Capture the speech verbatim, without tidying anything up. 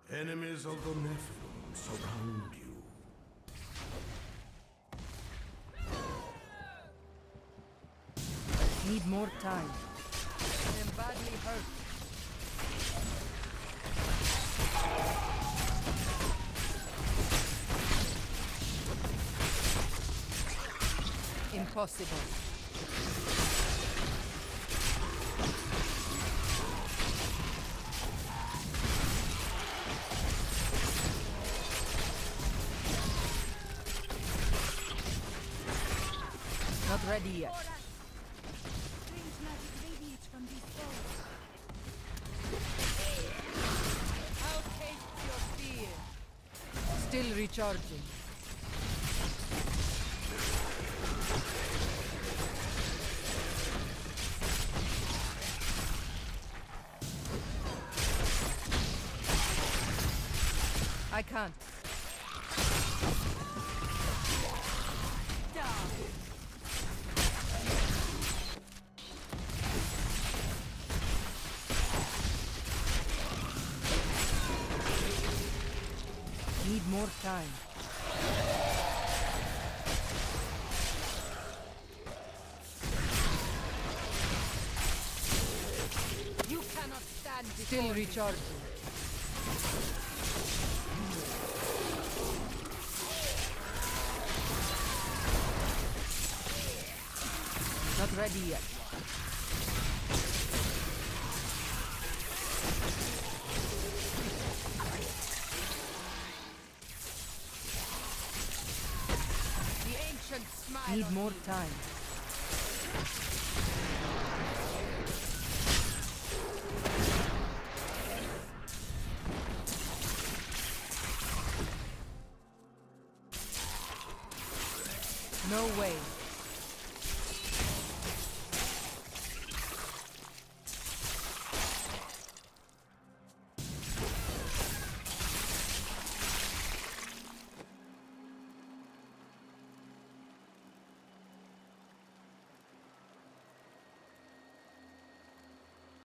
Enemies of the Nephilim surround you. Need more time. I am badly hurt. Impossible. Not ready yet. Strange magic radiates from these foes. I'll taste your fear. Still recharging. I can't. Need more time. You cannot stand before Still recharging. Not ready yet. Need more time. No way.